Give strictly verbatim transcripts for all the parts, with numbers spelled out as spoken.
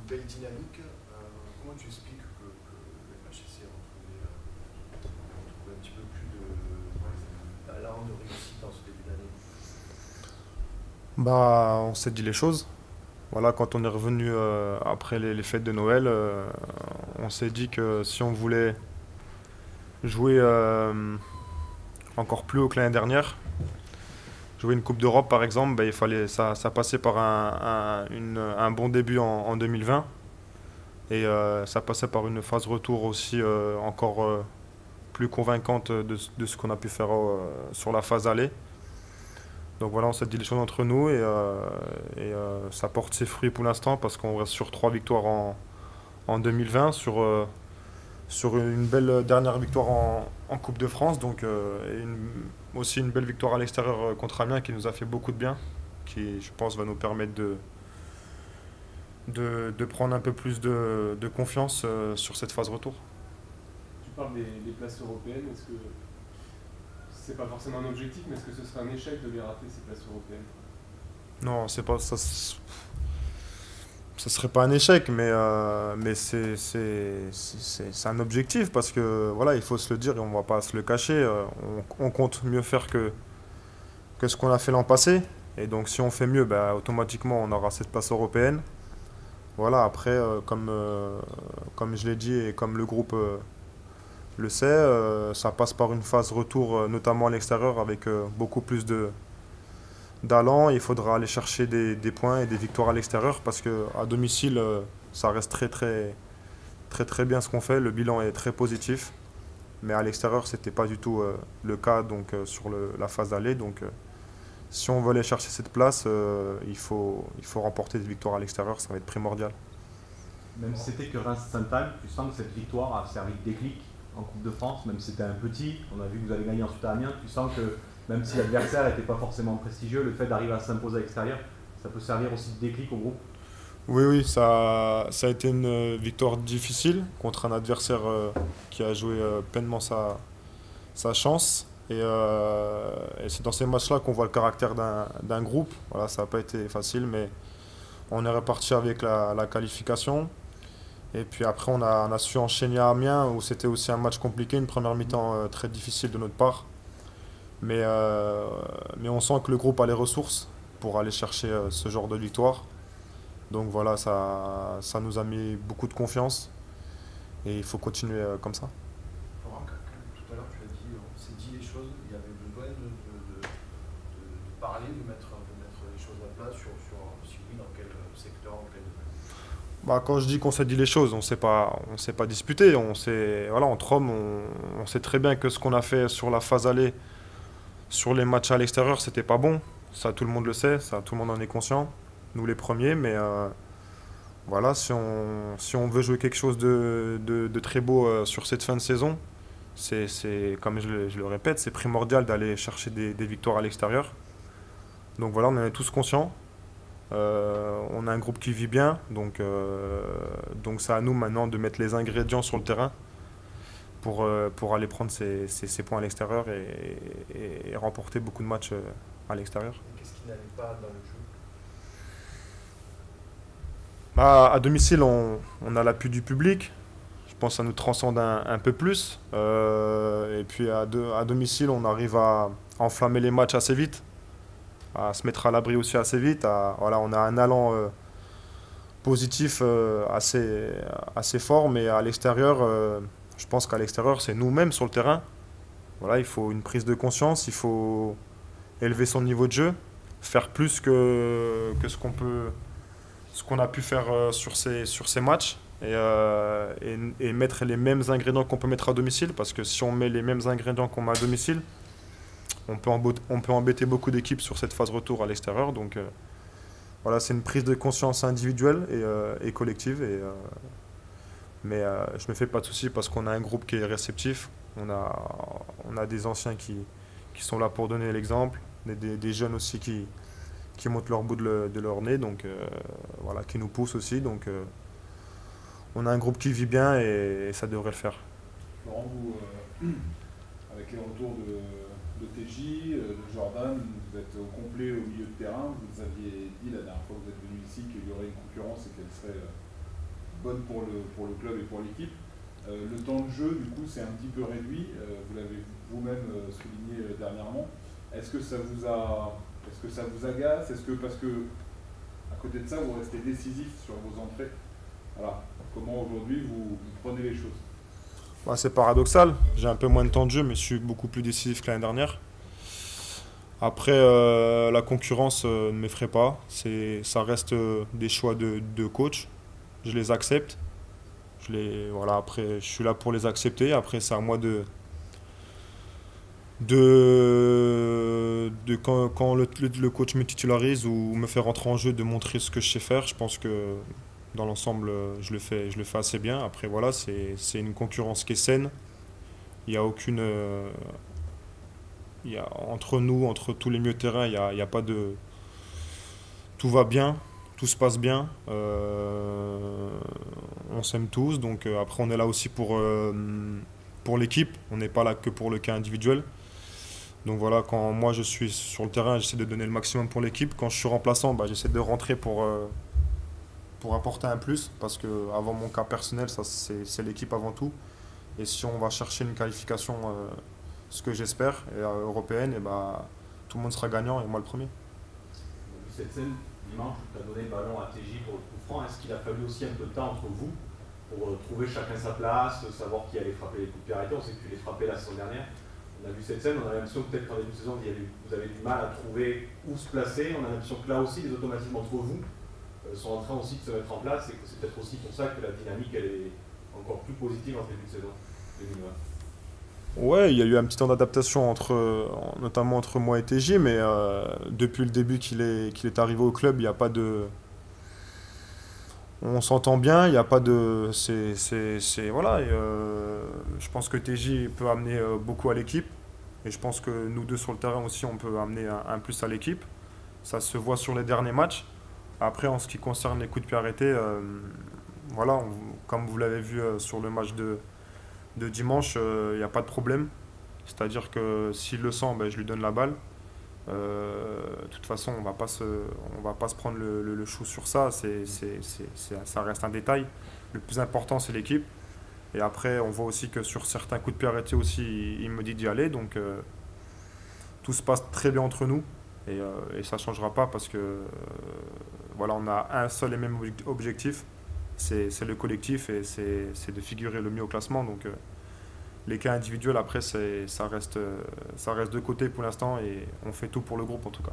belle dynamique. Euh, comment tu expliques que, que le F H C a retrouvé, euh, retrouvé un petit peu plus de talent, de réussite dans ce début d'année? Bah, on s'est dit les choses. Voilà, quand on est revenu euh, après les, les fêtes de Noël, euh, on s'est dit que si on voulait jouer euh, encore plus haut que l'année dernière, jouer une Coupe d'Europe par exemple, bah, il fallait ça, ça passait par un, un, une- un bon début en, en deux mille vingt et euh, ça passait par une phase retour aussi euh, encore euh, plus convaincante de, de ce qu'on a pu faire euh, sur la phase aller. Donc voilà, on s'est dit les choses entre nous et, euh, et euh, ça porte ses fruits pour l'instant parce qu'on reste sur trois victoires en, en deux mille vingt, sur, euh, sur une belle dernière victoire en, en Coupe de France, donc euh, et une- aussi une belle victoire à l'extérieur euh, contre Amiens qui nous a fait beaucoup de bien, qui je pense va nous permettre de, de, de prendre un peu plus de, de confiance euh, sur cette phase retour. Tu parles des, des places européennes, est-ce que c'est pas forcément un objectif, mais est-ce que ce serait un échec de les rater ces places européennes? Non, c'est pas ça. Ce serait pas un échec, mais, euh, mais c'est c'est- c'est- c'est un objectif parce que voilà, il faut se le dire et on va pas se le cacher. euh, On, on compte mieux faire que, que ce qu'on a fait l'an passé. Et donc si on fait mieux, bah, automatiquement on aura cette place européenne. Voilà, après, euh, comme, euh, comme je l'ai dit et comme le groupe euh, le sait, euh, ça passe par une phase retour, euh, notamment à l'extérieur, avec euh, beaucoup plus de d'allant. Il faudra aller chercher des, des points et des victoires à l'extérieur parce que à domicile, euh, ça reste très très très très bien ce qu'on fait. Le bilan est très positif, mais à l'extérieur, c'était pas du tout euh, le cas donc euh, sur le- la phase d'aller. Donc, euh, si on veut aller chercher cette place, euh, il faut il faut remporter des victoires à l'extérieur. Ça va être primordial. Même si c'était que Reims-Saint-Anne, tu sens que cette victoire a servi de déclic en Coupe de France, même si c'était un petit, on a vu que vous avez gagné ensuite à Amiens, tu sens que même si l'adversaire n'était pas forcément prestigieux, le fait d'arriver à s'imposer à l'extérieur, ça peut servir aussi de déclic au groupe. Oui, oui, ça, ça a été une euh, victoire difficile contre un adversaire euh, qui a joué euh, pleinement sa, sa chance. Et, euh, et c'est dans ces matchs-là qu'on voit le caractère d'un d'un groupe. Voilà, ça n'a pas été facile, mais on est reparti avec la, la qualification. Et puis après, on a, on a su enchaîner à Amiens, où c'était aussi un match compliqué, une première mi-temps euh, très difficile de notre part. Mais, euh, mais on sent que le groupe a les ressources pour aller chercher euh, ce genre de victoire. Donc voilà, ça, ça nous a mis beaucoup de confiance et il faut continuer euh, comme ça. Laurent, quand- quand tout à l'heure tu as dit, on s'est dit les choses, il y avait besoin de, de, de- de- de parler, de mettre, de mettre les choses à plat sur, sur si oui, dans quel secteur, dans quel domaine. Bah, quand je dis qu'on s'est dit les choses, on s'est pas, on s'est pas disputé. On s'est, voilà, entre hommes, on, on sait très bien que ce qu'on a fait sur la phase aller, sur les matchs à l'extérieur, c'était pas bon. Ça, tout le monde le sait, ça, tout le monde en est conscient. Nous les premiers, mais euh, voilà, si on, si on veut jouer quelque chose de, de, de très beau euh, sur cette fin de saison, c'est, c'est, comme je le, je le répète, c'est primordial d'aller chercher des, des victoires à l'extérieur. Donc voilà, on en est tous conscients. Euh, on a un groupe qui vit bien, donc euh, donc c'est à nous maintenant de mettre les ingrédients sur le terrain pour, euh, pour aller prendre ces, ces- ces points à l'extérieur et, et- et remporter beaucoup de matchs euh, à l'extérieur. Et qu'est-ce qui n'allait pas dans le jeu? Bah, à domicile, on, on a l'appui du public. Je pense que ça nous transcende un, un peu plus. Euh, et puis à, deux- à domicile, on arrive à enflammer les matchs assez vite, à se mettre à l'abri aussi assez vite. À- voilà, on a un allant euh, positif euh, assez, assez fort, mais à l'extérieur, euh, je pense qu'à l'extérieur, c'est nous-mêmes sur le terrain. Voilà, il faut une prise de conscience, il faut élever son niveau de jeu, faire plus que, que ce qu'on peut, ce qu'on a pu faire euh, sur ces, sur ces matchs. Et, euh, et, et mettre les mêmes ingrédients qu'on peut mettre à domicile, parce que si on met les mêmes ingrédients qu'on met à domicile, on peut, embo- on peut embêter beaucoup d'équipes sur cette phase retour à l'extérieur. Donc euh, voilà, c'est une prise de conscience individuelle et, euh, et collective. Et, euh, mais euh, je me fais pas de soucis parce qu'on a un groupe qui est réceptif. On a, on a des anciens qui, qui sont là pour donner l'exemple, des, des- des jeunes aussi qui, qui montent leur bout de, le- de leur nez, donc euh, voilà, qui nous poussent aussi. Donc euh, on a un groupe qui vit bien et, et ça devrait le faire. Laurent, vous, euh, avec les retours de, de T J, euh, de Jordan, vous êtes au complet au milieu de terrain. Vous aviez dit la dernière fois que vous êtes venu ici qu'il y aurait une concurrence et qu'elle serait euh, bonne pour le, pour le club et pour l'équipe. Euh, le temps de jeu, du coup, c'est un petit peu réduit. Euh, vous l'avez vous-même euh, souligné euh, dernièrement. Est-ce que ça vous a, est-ce que ça vous agace? Est-ce que parce que à côté de ça, vous restez décisif sur vos entrées? Voilà. Comment aujourd'hui vous, vous prenez les choses? Bah, c'est paradoxal. J'ai un peu moins de temps de jeu, mais je suis beaucoup plus décisif que l'année dernière. Après, euh, la concurrence euh, ne m'effraie pas. C'est, ça reste euh, des choix de, de coach. Je les accepte. Je les, voilà, après, je suis là pour les accepter. Après, c'est à moi de, de, de quand, quand le, le, le coach me titularise ou me fait rentrer en jeu, de montrer ce que je sais faire. Je pense que dans l'ensemble, je le fais, je le fais assez bien. Après, voilà, c'est, c'est une concurrence qui est saine. Il n'y a aucune... Euh, il y a, entre nous, entre tous les milieux de terrain, il n'y a, il y a pas de... Tout va bien, tout se passe bien. Euh, on s'aime tous. Donc euh, après, on est là aussi pour, euh, pour l'équipe. On n'est pas là que pour le cas individuel. Donc voilà, quand moi je suis sur le terrain, j'essaie de donner le maximum pour l'équipe. Quand je suis remplaçant, bah, j'essaie de rentrer pour... Euh, pour apporter un plus, parce que avant mon cas personnel, ça c'est, c'est l'équipe avant tout. Et si on va chercher une qualification, euh, ce que j'espère, et, euh, européenne, et bah, tout le monde sera gagnant et moi le premier. On a vu cette scène dimanche où tu as donné le ballon à T J pour le coup franc. Est-ce qu'il a fallu aussi un peu de temps entre vous pour euh, trouver chacun sa place, savoir qui allait frapper les coups de pied arrêtés? On sait que tu les frappais la saison dernière. On a vu cette scène, on a l'impression que peut-être qu'en début de saison, vous avez du mal à trouver où se placer. On a l'impression que là aussi, les automatismes entre vous sont en train aussi de se mettre en place et que c'est peut-être aussi pour ça que la dynamique elle est encore plus positive en début de saison deux mille vingt. Ouais, il y a eu un petit temps d'adaptation entre, notamment entre moi et T J, mais euh, depuis le début qu'il est, qu'il est arrivé au club, il n'y a pas de... On s'entend bien, il n'y a pas de... C'est, c'est, c'est, voilà, et, euh, je pense que T J peut amener euh, beaucoup à l'équipe, et je pense que nous deux sur le terrain aussi, on peut amener un, un plus à l'équipe. Ça se voit sur les derniers matchs. Après, en ce qui concerne les coups de pied arrêtés, euh, voilà, on, comme vous l'avez vu euh, sur le match de, de dimanche, il euh, n'y a pas de problème. C'est-à-dire que s'il le sent, ben, je lui donne la balle. Euh, de toute façon, on ne va pas se prendre le, le, le chou sur ça. C'est, c'est, c'est, c'est, ça reste un détail. Le plus important, c'est l'équipe. Et après, on voit aussi que sur certains coups de pied arrêtés aussi, il, il me dit d'y aller. Donc, euh, tout se passe très bien entre nous. Et, euh, et ça ne changera pas parce que euh, voilà, on a un seul et même objectif, c'est, c'est le collectif et c'est, c'est de figurer le mieux au classement. Donc euh, les cas individuels, après, c'est, ça, reste, euh, ça reste de côté pour l'instant et on fait tout pour le groupe en tout cas.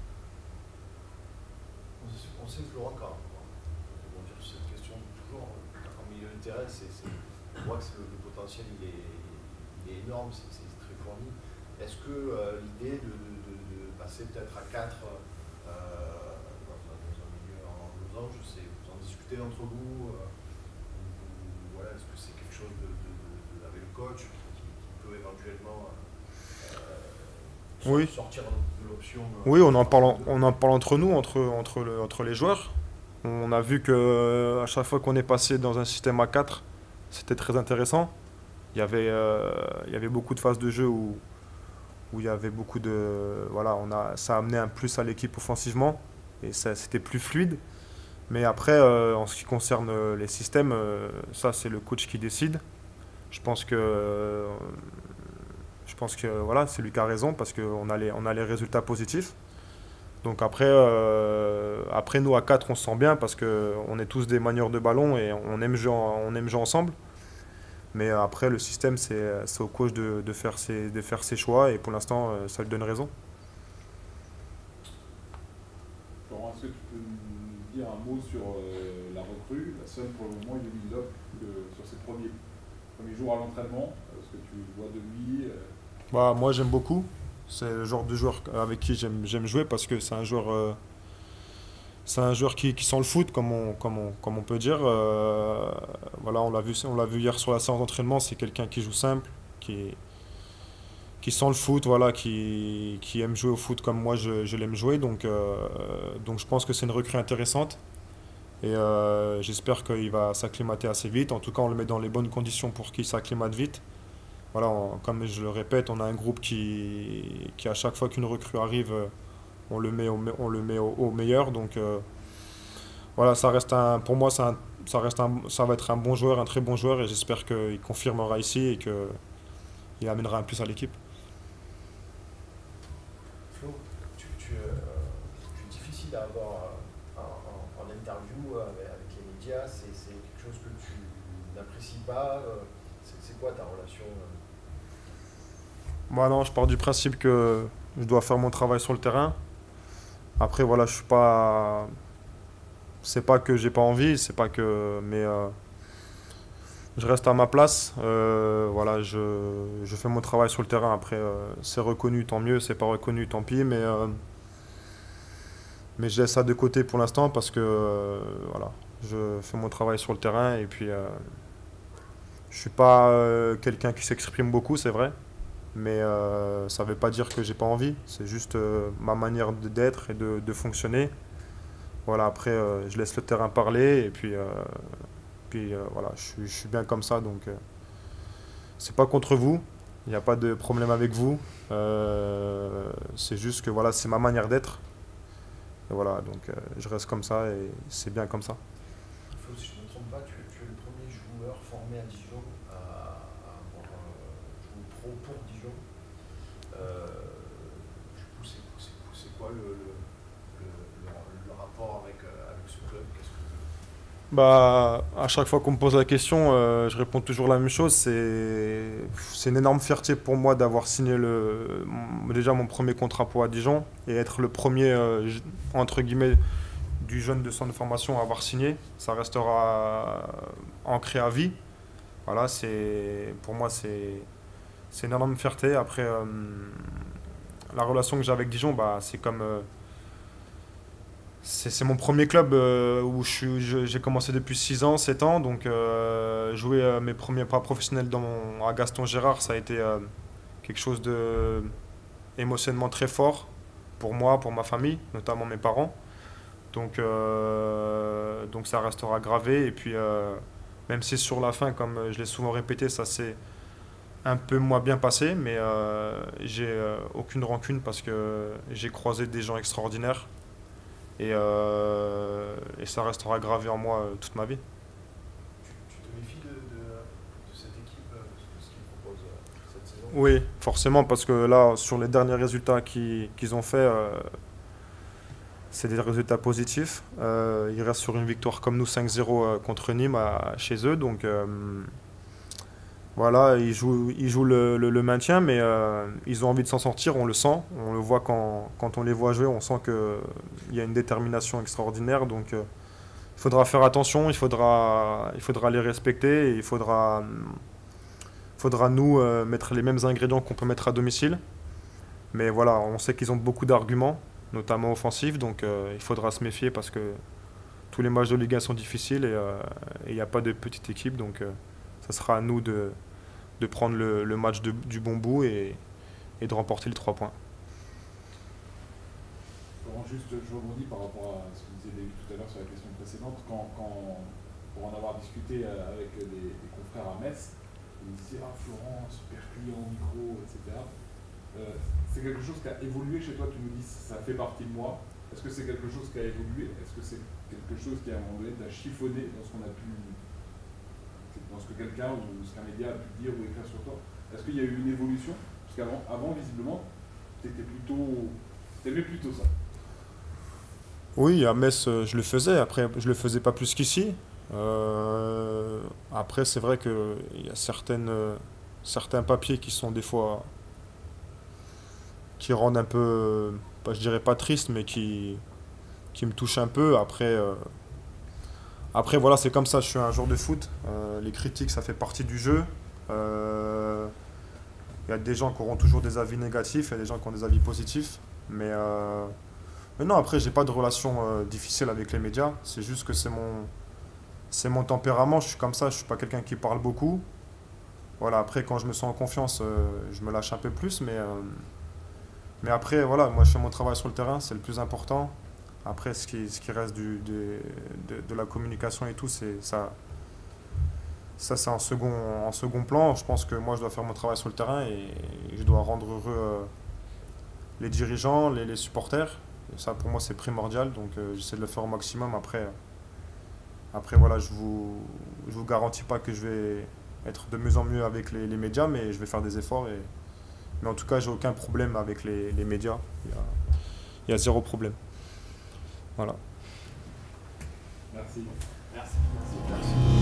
On sait, Florent, quand on va dire sur cette question, toujours en milieu de terrain, c'est, c'est, on voit que c'est le, le potentiel il est, il est énorme, c'est, c'est très fourni. Est-ce que euh, l'idée de, de passer peut-être à quatre euh, dans, un, dans un milieu en losange, c'est vous en discutez entre vous, euh, ou, voilà, est-ce que c'est quelque chose de, de, de, avec le coach qui, qui peut éventuellement euh, oui. sortir de l'option euh, Oui, on en parle, on en parle entre nous, entre, entre, le, entre les joueurs. On a vu qu'à chaque fois qu'on est passé dans un système à quatre, c'était très intéressant. Il y avait, euh, il y avait beaucoup de phases de jeu où où il y avait beaucoup de... Voilà, on a, ça a amené un plus à l'équipe offensivement et ça, c'était plus fluide. Mais après, euh, en ce qui concerne les systèmes, euh, ça c'est le coach qui décide. Je pense que, euh, je pense que voilà, c'est lui qui a raison parce qu'on a les, on a les résultats positifs. Donc après, euh, après nous à quatre, on se sent bien parce qu'on est tous des manieurs de ballon et on aime jouer, on aime jouer ensemble. Mais après, le système, c'est, c'est au coach de, de, faire ses, de faire ses choix et pour l'instant, ça lui donne raison. Florent, est-ce que tu peux nous dire un mot sur euh, la recrue? La seule pour le moment, il est Lop sur ses premiers, premiers jours à l'entraînement. Est-ce que tu vois de lui euh... bah, moi, j'aime beaucoup. C'est le genre de joueur avec qui j'aime, j'aime jouer parce que c'est un joueur... Euh, C'est un joueur qui, qui sent le foot, comme on, comme on, comme on peut dire. Euh, voilà, on l'a vu, on l'a vu hier sur la séance d'entraînement. C'est quelqu'un qui joue simple, qui, qui sent le foot, voilà, qui, qui aime jouer au foot comme moi je, je l'aime jouer. Donc, euh, donc je pense que c'est une recrue intéressante. Et euh, j'espère qu'il va s'acclimater assez vite. En tout cas, on le met dans les bonnes conditions pour qu'il s'acclimate vite. Voilà, on, comme je le répète, on a un groupe qui, qui à chaque fois qu'une recrue arrive, on le met au, on le met au, au meilleur. Donc euh, voilà, ça reste un, pour moi, c'est un, ça, reste un, ça va être un bon joueur, un très bon joueur, et j'espère qu'il confirmera ici et qu'il amènera un plus à l'équipe. Flo, tu, tu, euh, c'est difficile à avoir en, en, en interview avec, avec les médias, c'est quelque chose que tu n'apprécies pas. C'est quoi ta relation? Moi non, je pars du principe que je dois faire mon travail sur le terrain. Après voilà, je suis pas. C'est pas que j'ai pas envie, c'est pas que. Mais euh, je reste à ma place. Euh, voilà, je, je fais mon travail sur le terrain. Après, euh, c'est reconnu, tant mieux. C'est pas reconnu, tant pis. Mais euh, mais je laisse ça de côté pour l'instant parce que euh, voilà, je fais mon travail sur le terrain et puis euh, je suis pas euh, quelqu'un qui s'exprime beaucoup, c'est vrai. Mais euh, ça ne veut pas dire que j'ai pas envie, c'est juste euh, ma manière d'être et de, de fonctionner. Voilà, après, euh, je laisse le terrain parler et puis, euh, puis euh, voilà, je suis, je suis bien comme ça. Donc, euh, c'est pas contre vous, il n'y a pas de problème avec vous. Euh, c'est juste que voilà, c'est ma manière d'être. Et voilà, donc euh, je reste comme ça et c'est bien comme ça. Flo, si je ne me trompe pas, tu, tu es le premier joueur formé à Dijon à, à avoir euh, joué pro pour Dijon. Euh, du coup, c'est quoi le, le, le, le, le rapport avec, euh, avec ce club? Qu'est-ce que... Bah, à chaque fois qu'on me pose la question, euh, je réponds toujours la même chose. C'est c'est une énorme fierté pour moi d'avoir signé le, mon- déjà mon premier contrat pour à Dijon et être le premier, euh, j- entre guillemets, du jeune de centre de formation à avoir signé. Ça restera ancré à vie. Voilà, c'est pour moi, c'est c'est une énorme fierté. Après, euh, la relation que j'ai avec Dijon, bah, c'est comme. euh, c'est c'est mon premier club euh, où je suis- je- j'ai commencé depuis six ans, sept ans. Donc, euh, jouer euh, mes premiers pas professionnels dans mon- à Gaston Gérard, ça a été euh, quelque chose de émotionnellement très fort pour moi, pour ma famille, notamment mes parents. Donc, euh, donc ça restera gravé. Et puis, euh, même si sur la fin, comme je l'ai souvent répété, ça s'est un peu moins bien passé, mais euh, j'ai euh, aucune rancune parce que j'ai croisé des gens extraordinaires. Et, euh, et ça restera gravé en moi euh, toute ma vie. Tu, tu te méfies de, de, de cette équipe, euh, de ce qu'ils proposent euh, cette saison? Oui, forcément, parce que là, sur les derniers résultats qu'ils qu'ils ont fait, euh, c'est des résultats positifs. Euh, ils restent sur une victoire comme nous, cinq zéro euh, contre Nîmes à- chez eux. Donc euh, voilà, ils jouent, ils jouent le, le- le maintien, mais euh, ils ont envie de s'en sortir, on le sent. On le voit quand, quand on les voit jouer, on sent qu'il y a une détermination extraordinaire. Donc euh, il faudra faire attention, il faudra, il faudra les respecter et il faudra, faudra nous euh, mettre les mêmes ingrédients qu'on peut mettre à domicile. Mais voilà, on sait qu'ils ont beaucoup d'arguments, notamment offensifs, donc euh, il faudra se méfier parce que tous les matchs de Ligue un sont difficiles et euh, et il n'y a pas de petite équipe, donc euh, ça sera à nous de, de prendre le, le match de- du bon bout et, et de remporter les trois points. Laurent, juste, je rebondis par rapport à ce que disait David tout à l'heure sur la question précédente. Quand, quand, pour en avoir discuté euh, avec des, des confrères à Metz, ils me disaient « Ah, Florent, super client au micro, et cetera » Euh, c'est quelque chose qui a évolué chez toi, tu nous dis ça fait partie de moi. Est-ce que c'est quelque chose qui a évolué? Est-ce que c'est quelque chose qui à un moment donné t'a chiffonné dans ce qu'on a pu, dans ce que quelqu'un ou ce qu'un média a pu dire ou écrire sur toi? Est-ce qu'il y a eu une évolution? Parce qu'avant, avant, visiblement, t'étais plutôt, t'aimais plutôt ça. Oui, à Metz, euh, je le faisais. Après, je le faisais pas plus qu'ici. Euh, après, c'est vrai qu'il y a certaines, euh, certains papiers qui sont des fois qui rendent un peu, euh, pas- je dirais pas triste, mais qui, qui me touchent un peu. Après, euh, après voilà, c'est comme ça. Je suis un joueur de foot. Euh, les critiques, ça fait partie du jeu. Euh, Il y a des gens qui auront toujours des avis négatifs, il y a des gens qui ont des avis positifs. Mais, euh, mais non, après, j'ai pas de relation euh, difficile avec les médias. C'est juste que c'est mon, c'est mon tempérament. Je suis comme ça. Je suis pas quelqu'un qui parle beaucoup. Voilà. Après, quand je me sens en confiance, euh, je me lâche un peu plus. Mais, euh, mais après, voilà, moi, je fais mon travail sur le terrain. C'est le plus important. Après, ce qui, ce qui reste du, du- de, de la communication et tout, c'est ça. Ça, c'est en second, en second plan. Je pense que moi, je dois faire mon travail sur le terrain et je dois rendre heureux euh, les dirigeants, les, les supporters. Et ça, pour moi, c'est primordial. Donc, euh, j'essaie de le faire au maximum. Après, Après, voilà, je vous, je vous garantis pas que je vais être de mieux en mieux avec les, les médias, mais je vais faire des efforts. Et, mais en tout cas, j'ai aucun problème avec les, les médias. Il y a, il y a zéro problème. Voilà. Merci. Merci. Merci.